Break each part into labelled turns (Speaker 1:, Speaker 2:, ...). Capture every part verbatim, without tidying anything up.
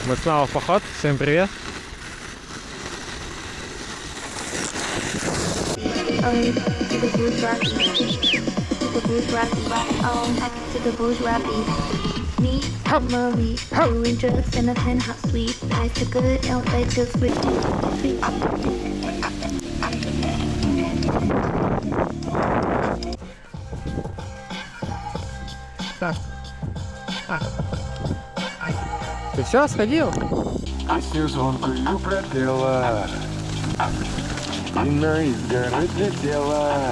Speaker 1: Мы снова в поход. Всем привет. Так. А. Ты все, сходил?
Speaker 2: А сезонку пропела, и на изгородь летела.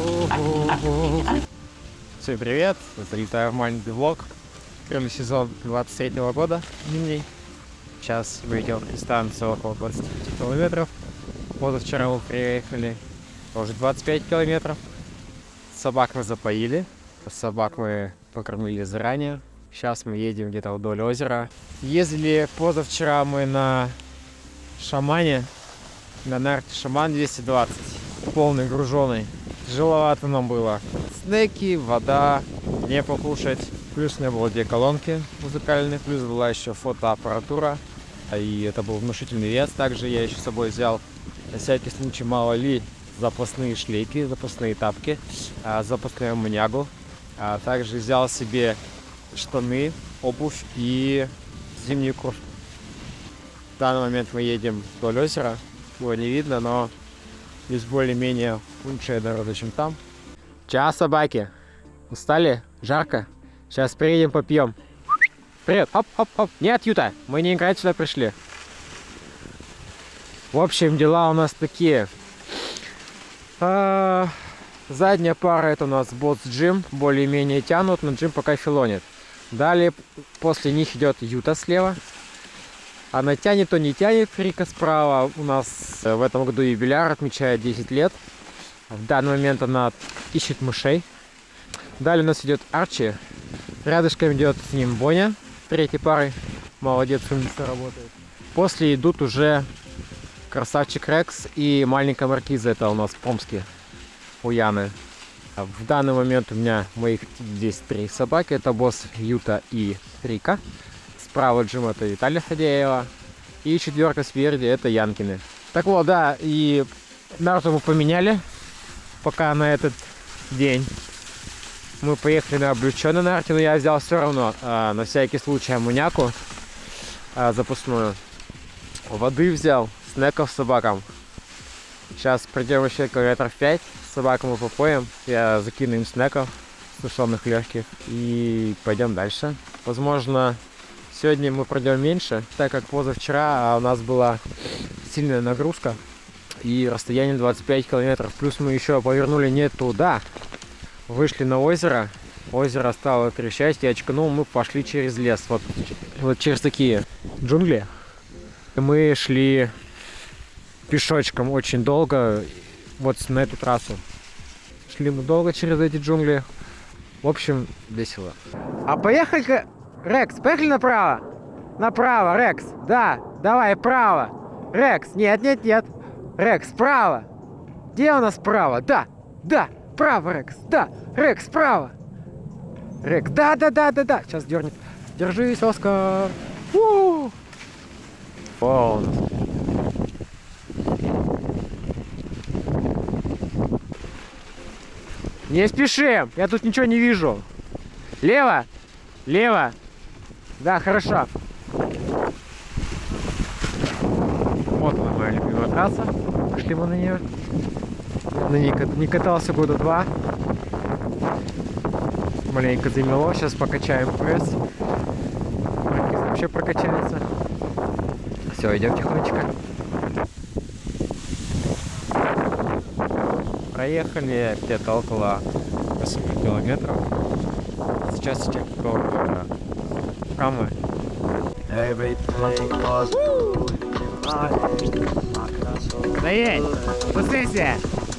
Speaker 1: Всем привет, залетаю в маленький влог. Первый сезон двадцать третьего года зимний. Сейчас мы идем к дистанции около двадцати пяти километров. Позавчера мы приехали уже двадцать пять километров. Собак мы запоили, собак мы покормили заранее. Сейчас мы едем где-то вдоль озера. Ездили позавчера мы на Шамане, на нарте Шаман двести двадцать, полный груженый. Тяжеловато нам было. Снеки, вода, не покушать. Плюс не было две колонки музыкальных, плюс была еще фотоаппаратура. И это был внушительный вес. Также я еще с собой взял, на всякий случай, мало ли, запасные шлейки, запасные тапки, запасную аммонягу. А также взял себе штаны, обувь и зимнюю куртку. В данный момент мы едем вдоль озера. Его не видно, но здесь более-менее лучшая дорога, чем там. Ча, собаки. Устали? Жарко? Сейчас приедем, попьем. Привет! Хоп-хоп-хоп! Нет, Юта! Мы не играть сюда пришли. В общем, дела у нас такие. А, задняя пара — это у нас босс-джим. Более-менее тянут, но джим пока филонит. Далее после них идет Юта слева. Она тянет, то не тянет. Рика справа. У нас в этом году юбиляр, отмечает десять лет. В данный момент она ищет мышей. Далее у нас идет Арчи. Рядышком идет с ним Боня, третьей парой. Молодец, умница, работает. После идут уже красавчик Рекс и маленькая Маркиза. Это у нас Помский у Яны. В данный момент у меня моих здесь три собаки. Это босс, Юта и Рика. Справа Джим — это Виталия Фадеева. И четверка спереди — это Янкины. Так вот, да, и нарту мы поменяли пока на этот день. Мы поехали на облегченный нарте, но я взял все равно а, на всякий случай аммоняку а, запасную. Воды взял, снеков собакам. Сейчас пройдем еще километров пять. Собакам мы попоем. Я закину им снеков сушеных легких. И пойдем дальше. Возможно, сегодня мы пройдем меньше, так как позавчера у нас была сильная нагрузка. И расстояние двадцать пять километров. Плюс мы еще повернули не туда. Вышли на озеро. Озеро стало трещать. Я очканул, мы пошли через лес. Вот, вот через такие джунгли. Мы шли пешочком очень долго. Вот на эту трассу. Шли мы долго через эти джунгли. В общем, весело. А поехали-ка, Рекс, поехали направо. Направо, Рекс. Да, давай, право. Рекс, нет, нет, нет. Рекс, право. Где у нас право? Да, да, право, Рекс. Да, Рекс, право. Рекс, да, да, да, да, да. Сейчас дернет. Держись, Оскар. У-у-у. Полностью. Не спешим, я тут ничего не вижу. Лево, лево. Да, хорошо. Вот она, моя любимая трасса. Пошли мы на нее. На ней не катался года два. Маленько замело. Сейчас покачаем пресс. Маркиз вообще прокачается. Все, идем тихонечко. Проехали где-то около восьми километров. Сейчас чек по камы. Стоять! Пустыйся!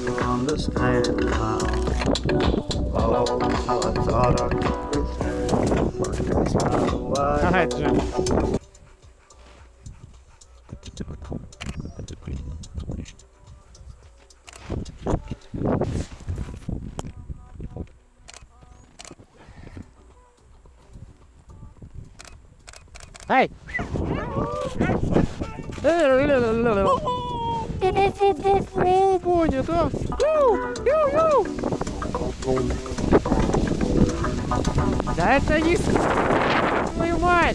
Speaker 1: Ага, это же. Эй! Гонит, а? Да это не... Твою мать!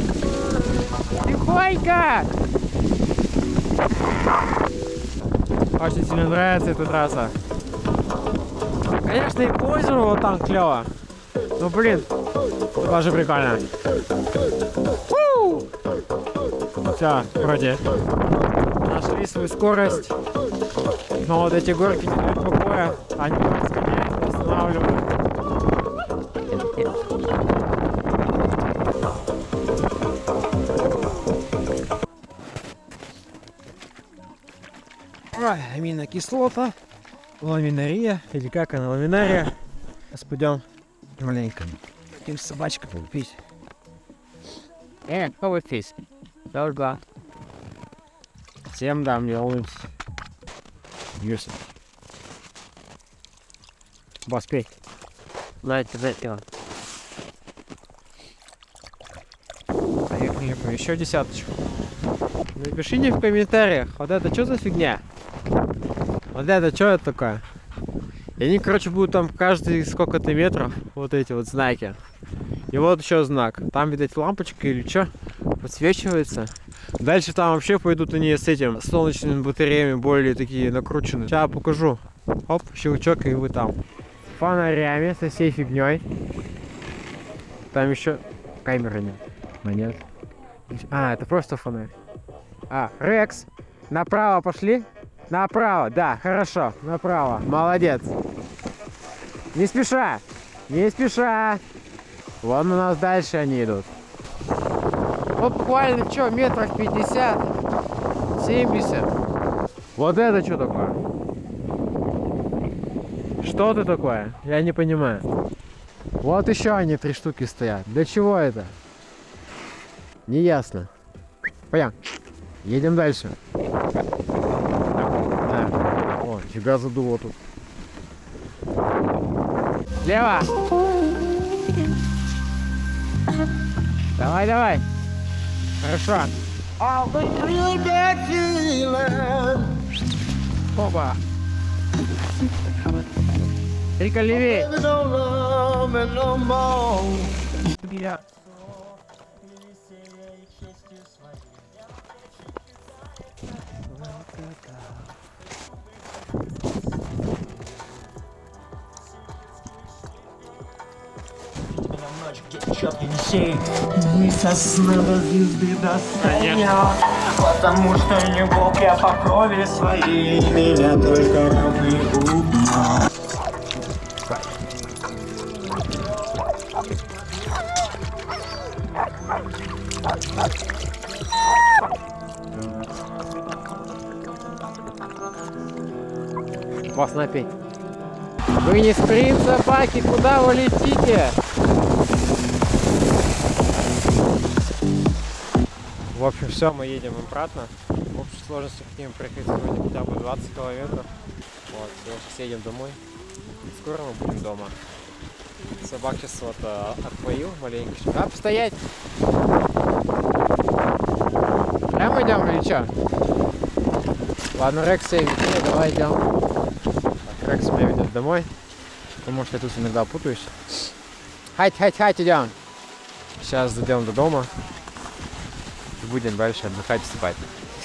Speaker 1: Тихонько! Очень сильно нравится эта трасса. Конечно, и озеро вот там клево. Ну блин, тоже прикольно. Все, вроде нашли свою скорость. Но вот эти горки не дают покоя. Они разгоняют, останавливают. Ой, аминокислота, ламинария, или как она, ламинария. Сейчас пойдем маленько каким собачкам пить. Э, кого пить? Долго. Всем дам, я улыбаюсь. Юсов. Бас, пей. Дайте, дайте. Поехали, еще десяточку. Напишите в комментариях, вот это что за фигня? Вот это что это такое? И они, короче, будут там каждый сколько-то метров, вот эти вот знаки. И вот еще знак. Там, видать, лампочка или что, подсвечивается. Дальше там вообще пойдут они с этим, с солнечными батареями, более такие накрученные. Сейчас покажу. Оп, щелчок, и вы там. Фонарями, со всей фигней. Там еще камеры нет. Нет. А, это просто фонарь. А, Рекс. Направо пошли? Направо, да, хорошо, направо. Молодец. Не спеша, не спеша. Вон у нас дальше они идут. Вот буквально что, метров пятьдесят, семьдесят. Вот это что такое? Что это такое? Я не понимаю. Вот еще они три штуки стоят. Для чего это? Не ясно. Пойдем. Едем дальше. А, о, фига задуло тут. Слева. Давай, давай. Хорошо. Опа. Рика, левее.
Speaker 3: Не сосна до звезды достания, потому что не Бог, я по крови своей, меня только ровный угнал.
Speaker 1: Классно петь. Вы не спринт, собаки, куда вы летите? В общем, все, мы едем обратно. В общей сложности хотим проехать сегодня хотя бы двадцать километров. Вот, все, сейчас едем домой. Скоро мы будем дома. Собак сейчас вот а, отпоил маленько. А, постоять! Прямо идем или что? Ладно, Рекс, я веду, давай идем. Так, Рекс меня ведет домой. Потому что я тут иногда путаюсь. Хать, хать, хать, идем. Сейчас дойдем до дома. Будем дальше отдыхать и спать.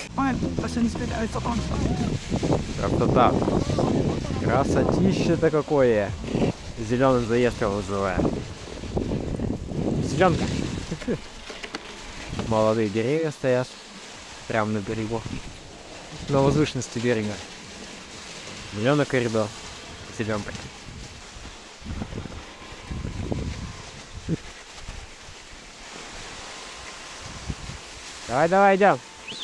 Speaker 1: Красота. Красотище-то какое. Зеленый заезд его вызывает. Зеленка. Молодые деревья стоят. Прямо на берегу. На возвышенности берега. Зеленый коридор. Зеленка. Давай, давай, идем.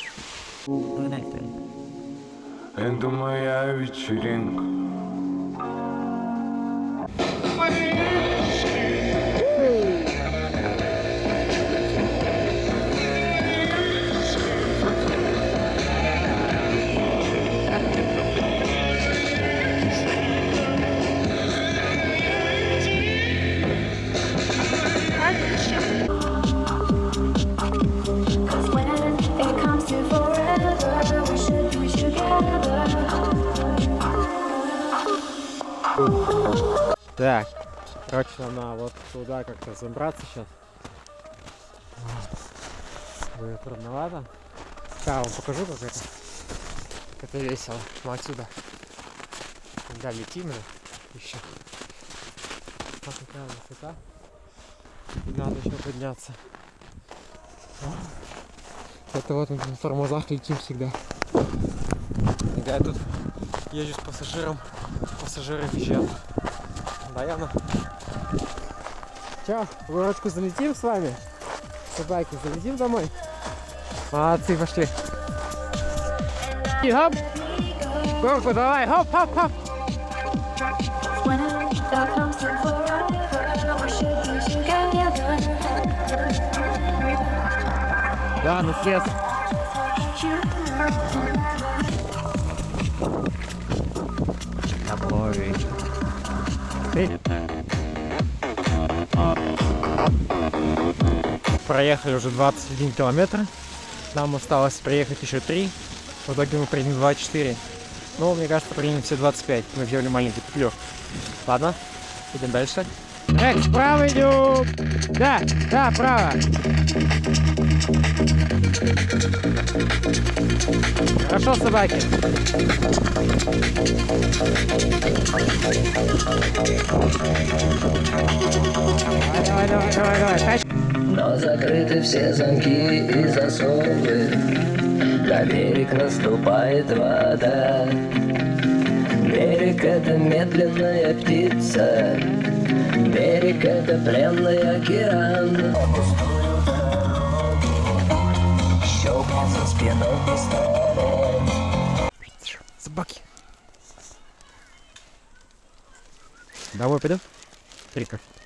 Speaker 2: Это моя вечеринка.
Speaker 4: When I
Speaker 1: Так, короче, нам надо вот туда как-то забраться сейчас. Будет трудновато. Да, вам покажу, как это. Как это весело. Мы отсюда. Да, летим, да? Еще. Вот такая высота. И надо еще подняться. Это вот мы на тормозах летим всегда. Я тут езжу с пассажиром. Пассажиры визжат. Да, явно. Че, в горочку залетим с вами? Собаки, залетим домой? Молодцы, пошли. И хоп! Горку давай, хоп, хоп, хоп! Да, на след. Домой. Проехали уже двадцать один километр. Нам осталось проехать еще три. В итоге мы приедем двадцать четыре. Ну, мне кажется, приедем все двадцать пять. Мы взяли маленький петлю. Ладно, идем дальше. Экс, вправо идем! Да, да, право. Хорошо, собаки. Давай, давай, давай, давай, давай.
Speaker 4: Но закрыты все замки и засовы. На берег наступает вода. Берег — это медленная птица. Берег — это пленный океан. Щелкнет за спиной пистолет.
Speaker 1: Собаки. Домой пойдем? Рика.